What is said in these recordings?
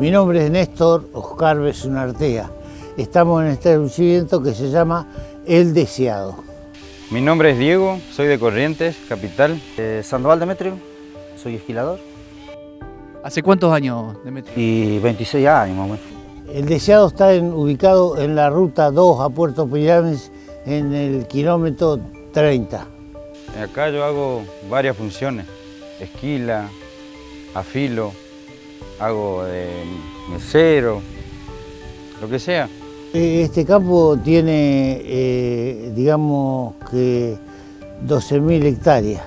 Mi nombre es Néstor Oscar Besunartea. Estamos en este establecimiento que se llama El Deseado. Mi nombre es Diego, soy de Corrientes, capital. Sandoval Demetrio, soy esquilador. ¿Hace cuántos años, Demetrio? Y 26 años más o menos. El Deseado está ubicado en la ruta 2 a Puerto Pirámides en el kilómetro 30. Acá yo hago varias funciones, esquila, afilo, hago de mesero, lo que sea. Este campo tiene, digamos que 12.000 hectáreas.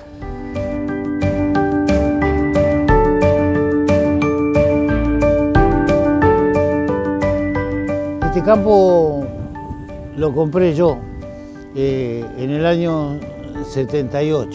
Este campo lo compré yo en el año 78.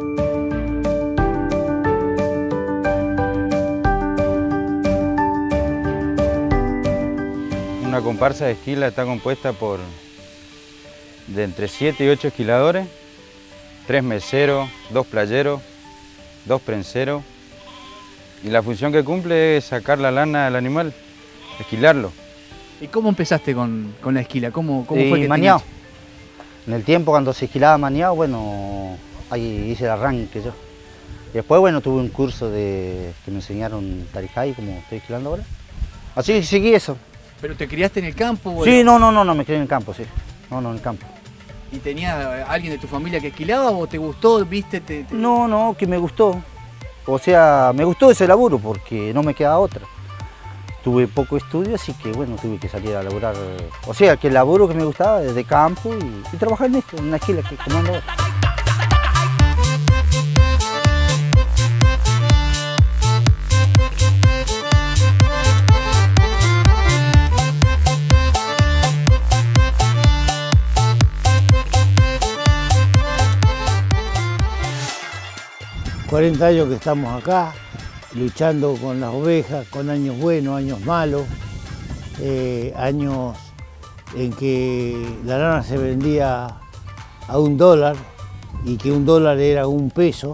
Una comparsa de esquila está compuesta de entre 7 y 8 esquiladores, 3 meseros, 2 playeros, 2 prenseros. Y la función que cumple es sacar la lana del animal, esquilarlo. ¿Y cómo empezaste con la esquila? ¿Cómo fue que maniado. En el tiempo cuando se esquilaba maniado, bueno, ahí hice el arranque yo. Y después, bueno, tuve un curso que me enseñaron Tarijay, como estoy esquilando ahora. Así que seguí eso. ¿Pero te criaste en el campo? Sí, no, me crié en el campo, sí. No, en el campo. ¿Y tenía alguien de tu familia que esquilaba o te gustó, viste? No, que me gustó. O sea, me gustó ese laburo porque no me quedaba otra. Tuve poco estudio, así que bueno, tuve que salir a laburar. O sea, que el laburo que me gustaba es de campo y trabajar en esto, en una esquila que comando ahora. ...40 años que estamos acá, luchando con las ovejas, con años buenos, años malos, años en que la lana se vendía a $1 y que $1 era 1 peso.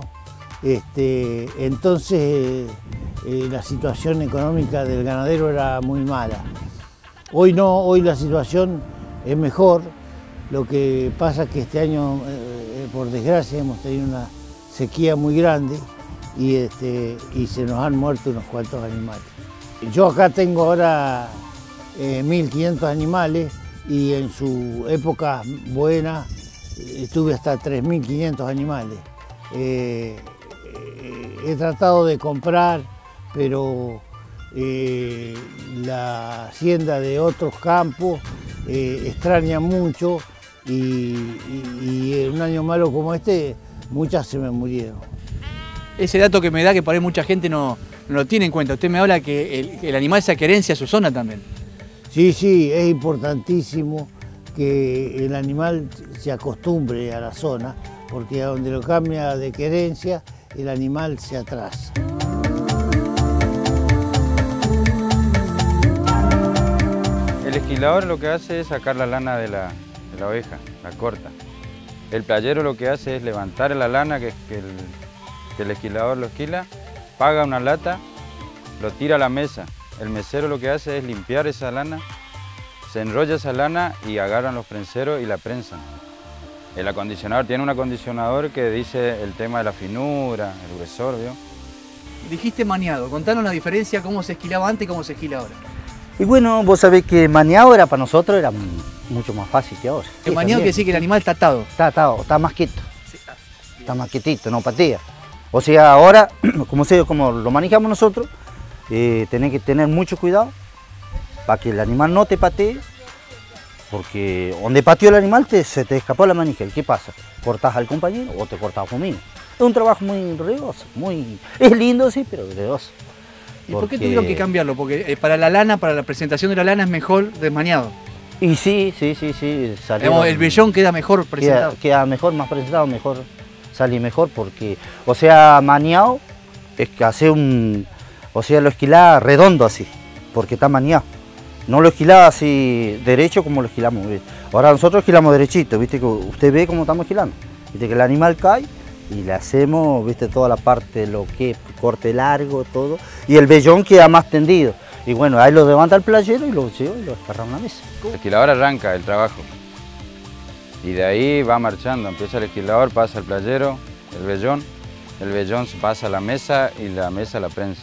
Entonces la situación económica del ganadero era muy mala. Hoy no, hoy la situación es mejor. Lo que pasa es que este año, por desgracia, hemos tenido una sequía muy grande y se nos han muerto unos cuantos animales. Yo acá tengo ahora 1.500 animales y en su época buena tuve hasta 3.500 animales. He tratado de comprar, pero la hacienda de otros campos extraña mucho y en un año malo como este, muchas se me murieron. Ese dato que me da, que por ahí mucha gente no lo tiene en cuenta. Usted me habla que el animal saque herencia a su zona también. Sí, es importantísimo que el animal se acostumbre a la zona, porque a donde lo cambia de querencia, el animal se atrasa. El esquilador lo que hace es sacar la lana de la oveja, la corta. El playero lo que hace es levantar la lana que el esquilador lo esquila, paga una lata, lo tira a la mesa. El mesero lo que hace es limpiar esa lana, se enrolla esa lana y agarran los prenseros y la prensan. El acondicionador tiene un acondicionador que dice el tema de la finura, el gruesor, ¿vio? Dijiste maniado, contanos la diferencia, cómo se esquilaba antes y cómo se esquila ahora. Y bueno, vos sabés que maniado para nosotros era mucho más fácil que ahora. El maniado quiere decir que el animal está atado. Está atado, está más quieto. Está más quietito, no patea. O sea, ahora, como lo manejamos nosotros, tenés que tener mucho cuidado para que el animal no te patee, porque donde pateó el animal se te escapó la manija. ¿Y qué pasa? Cortás al compañero o te cortás conmigo. Es un trabajo muy riesgoso, es lindo sí, pero riesgoso. ¿Y por qué tuvieron que cambiarlo? Porque para la lana, para la presentación de la lana es mejor desmaniado. Y sí. Digamos, el vellón queda mejor presentado. Queda mejor, más presentado, mejor. Sale mejor porque, o sea, maniado es que hace lo esquilaba redondo así, porque está maniado. No lo esquilaba así derecho como lo esquilamos. ¿Viste? Ahora nosotros esquilamos derechito, viste que usted ve cómo estamos esquilando. Viste que el animal cae y le hacemos, viste, toda la parte, lo que es corte largo, todo. Y el vellón queda más tendido. Y bueno, ahí lo levanta el playero y lo lleva y lo agarra a una mesa. El esquilador arranca el trabajo y de ahí va marchando, empieza el esquilador, pasa el playero, el vellón pasa a la mesa y la mesa a la prensa.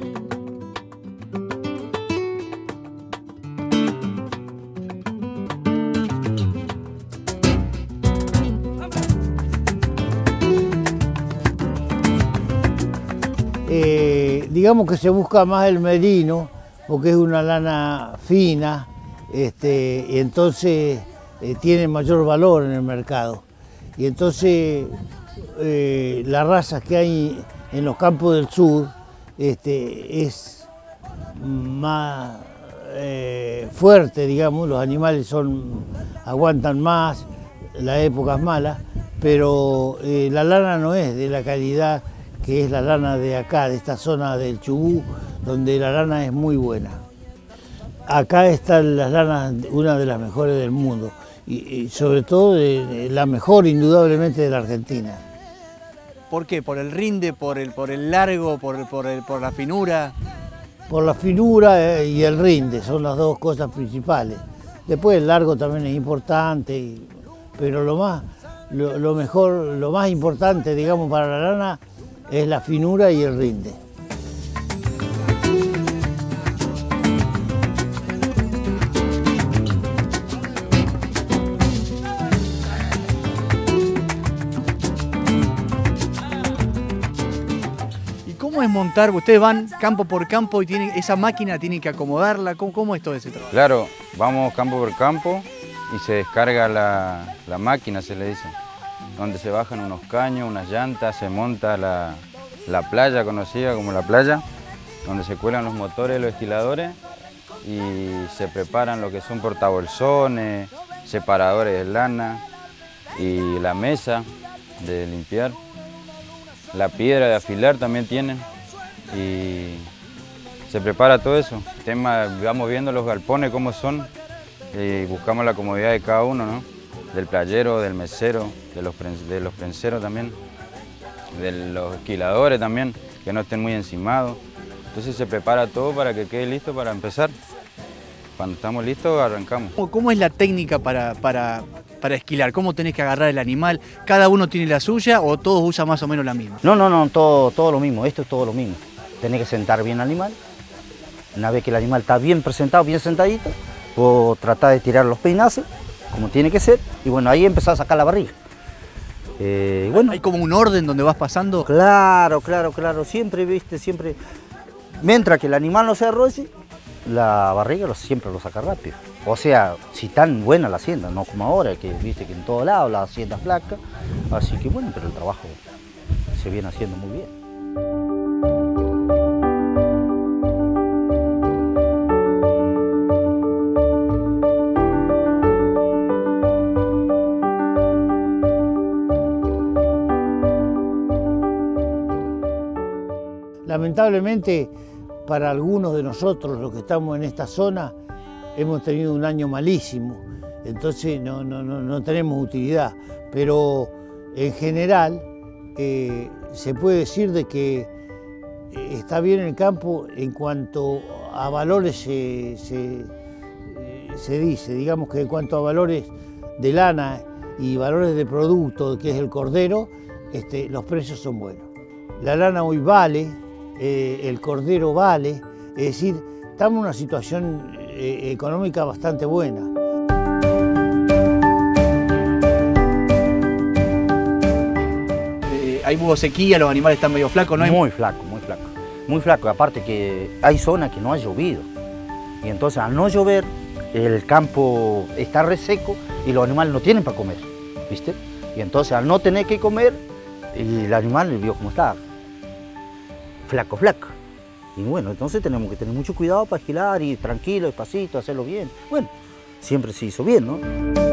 Digamos que se busca más el merino, porque es una lana fina, y entonces tiene mayor valor en el mercado. Y entonces las razas que hay en los campos del sur es más fuerte, digamos, los animales aguantan más, la época es mala, pero la lana no es de la calidad que es la lana de acá, de esta zona del Chubut, donde la lana es muy buena. Acá están las lanas, una de las mejores del mundo, y sobre todo la mejor indudablemente de la Argentina. ¿Por qué? ¿Por el rinde, por el largo, por la finura? Por la finura y el rinde, son las dos cosas principales. Después el largo también es importante, pero lo más importante, digamos, para la lana es la finura y el rinde. ¿Y cómo es montar? Ustedes van campo por campo y esa máquina tienen que acomodarla. ¿Cómo es todo ese trabajo? Claro, vamos campo por campo y se descarga la máquina, se le dice, donde se bajan unos caños, unas llantas, se monta la playa conocida como la playa, donde se cuelan los motores de los esquiladores y se preparan lo que son portabolsones, separadores de lana y la mesa de limpiar. La piedra de afilar también tienen y se prepara todo eso. Vamos viendo los galpones cómo son y buscamos la comodidad de cada uno, ¿no? Del playero, del mesero, de los prenseros también, de los esquiladores también, que no estén muy encimados. Entonces se prepara todo para que quede listo para empezar. Cuando estamos listos, arrancamos. ¿Cómo es la técnica para esquilar? ¿Cómo tenés que agarrar el animal? ¿Cada uno tiene la suya o todos usan más o menos la misma? No, todo lo mismo, esto es todo lo mismo. Tenés que sentar bien al animal. Una vez que el animal está bien presentado, bien sentadito, vos tratás de tirar los peinazos, como tiene que ser, y bueno, ahí empezás a sacar la barriga. Bueno. ¿Hay como un orden donde vas pasando? Claro, siempre, viste, siempre. Mientras que el animal no se arrolle, la barriga siempre lo saca rápido. O sea, si tan buena la hacienda, no como ahora, que viste que en todos lados la hacienda es flaca. Así que bueno, pero el trabajo se viene haciendo muy bien. Lamentablemente, para algunos de nosotros, los que estamos en esta zona, hemos tenido un año malísimo, entonces no tenemos utilidad, pero en general se puede decir de que está bien el campo en cuanto a valores se dice, digamos que en cuanto a valores de lana y valores de producto, que es el cordero, los precios son buenos. La lana hoy vale, el cordero vale, es decir, estamos en una situación económica bastante buena. Hay hubo sequía, los animales están medio flacos, ¿no? Muy flaco, aparte que hay zonas que no ha llovido, y entonces al no llover, el campo está reseco y los animales no tienen para comer, ¿viste? Y entonces al no tener que comer, el animal vio cómo está. Flaco. Y bueno, entonces tenemos que tener mucho cuidado para esquilar y tranquilo, despacito, hacerlo bien. Bueno, siempre se hizo bien, ¿no?